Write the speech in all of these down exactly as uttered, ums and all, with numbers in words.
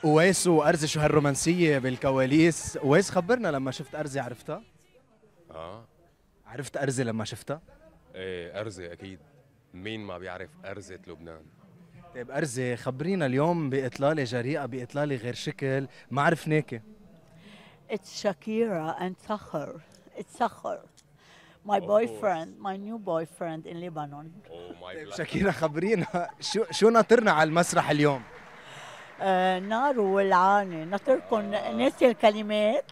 أويس وأرزة شو هالرومانسية بالكواليس. أويس خبرنا لما شفت أرزة عرفتها؟ اه عرفت أرزة لما شفتها؟ ايه ارزه اكيد، مين ما بيعرف ارزه لبنان. طيب أرزة خبرينا اليوم بإطلالة جريئة، بإطلالة غير شكل ما عرفناكي. It's Shakira and Sakhar. It's Sakhar. My boyfriend, my new boyfriend in Lebanon. طيب شاكيرا خبرينا شو شو ناطرنا على المسرح اليوم؟ آه نار وولعانة، ناطركم ناسي الكلمات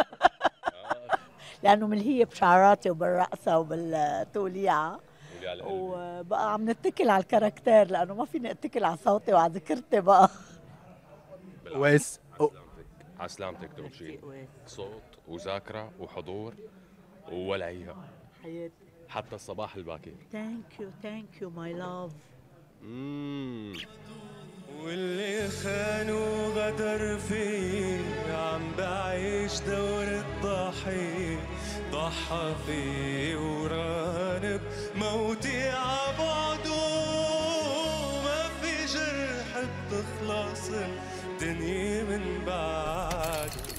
لأنه ملهية بشعراتي وبالرقصة وبالتوليعة، وبقى عم نتكل على الكاركتير لأنه ما فيني اتكل على صوتي وعلى ذكرتي بقى. أويس على سلامتك تغشين صوت وذاكرة وحضور وولعيها حياتي حتى الصباح الباكر. Thank you, thank you my love. مم. واللي خان وغدر فيه عم بعيش دور الضحية، ضحى فيه ورانب موتي عبعده، ما في جرح بتخلص الدنيا من بعده.